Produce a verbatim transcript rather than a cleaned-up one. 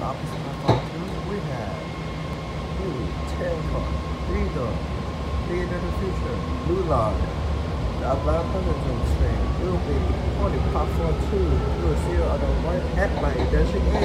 opposite my phone too, we have Ooh, Terracotta, Freedom, Day into the Future, Blue Line, the Atlanta Thunderstorm Stream, Little Baby, Pony, Pop four two, you will see it on the right at my indexing